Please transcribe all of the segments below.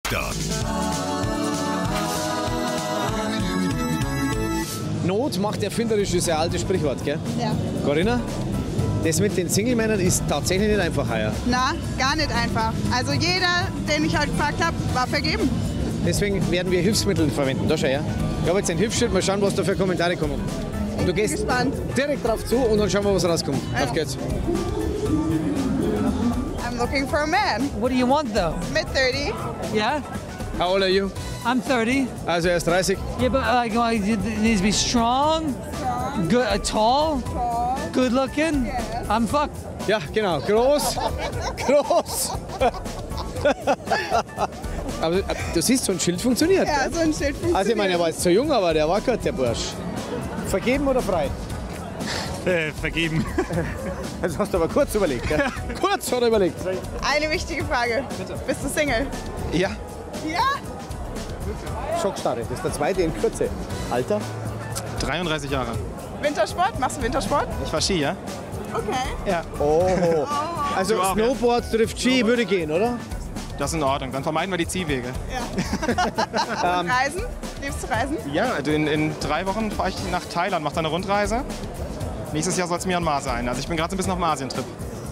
Charakter. Not macht erfinderisch, ist ein altes Sprichwort, gell? Ja. Corinna, das mit den Single-Männern ist tatsächlich nicht einfach heuer. Na, gar nicht einfach. Also jeder, den ich heute gefragt habe, war vergeben. Deswegen werden wir Hilfsmittel verwenden. Da schau her. Ich habe jetzt ein Hilfsschild, mal schauen, was da für Kommentare kommen. Und du gehst gespannt. direkt drauf zu und dann schauen wir, was rauskommt. Ja. Auf geht's. I'm looking for a man. What do you want though? Mid-30. Yeah, How old are you? I'm 30. Also er ist 30. Yeah, but like, it needs to be strong, good, tall, good looking. Yes. I'm fucked. Ja, genau. Groß. Groß. Aber du siehst, so ein Schild funktioniert. Ja, gell? so ein Schild funktioniert. Also ich meine, er war jetzt zu jung, aber der war gut, der Bursch. Vergeben oder frei? Vergeben. Das hast du aber kurz überlegt, gell? Kurz hat er überlegt. Eine wichtige Frage. Bist du Single? Ja. Ja. Schockstarre, das ist der zweite in Kürze. Alter? 33 Jahre. Wintersport? Machst du Wintersport? Ich war Ski, ja? Okay. Ja. Oh. Also Du auch, ja? Snowboard trifft Ski würde gehen, oder? Das ist in Ordnung. Dann vermeiden wir die Ziehwege. Und Reisen? Liebst du Reisen? Ja, also in 3 Wochen fahre ich nach Thailand, mache da eine Rundreise. Nächstes Jahr soll es Myanmar sein. Also ich bin gerade so ein bisschen auf dem Asientrip.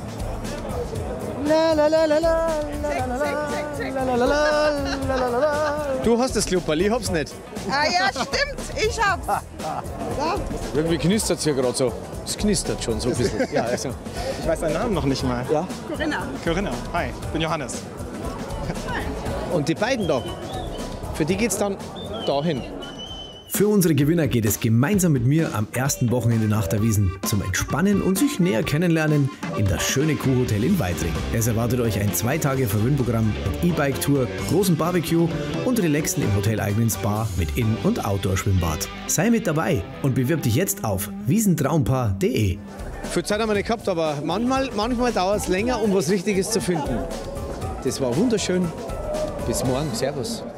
Du hast das Klupperl, ich hab's nicht. Ah ja, stimmt. Ich hab's. Irgendwie knistert es hier gerade so. Es knistert schon so ein bisschen. Ja, also. Ich weiß deinen Namen noch nicht mal. Ja. Corinna. Corinna. Hi, ich bin Johannes. Und die beiden da, für die geht's dann dahin. Für unsere Gewinner geht es gemeinsam mit mir am ersten Wochenende nach der Wiesn zum Entspannen und sich näher kennenlernen in das schöne Kuhhotel in Weitring. Es erwartet euch ein 2-Tage-Verwöhnprogramm mit E-Bike-Tour, großem Barbecue und relaxen im hoteleigenen Spa mit In- und Outdoor-Schwimmbad. Sei mit dabei und bewirb dich jetzt auf wiesentraumpaar.de. Viel Zeit haben wir nicht gehabt, aber manchmal dauert es länger, um was Richtiges zu finden. Das war wunderschön. Bis morgen. Servus.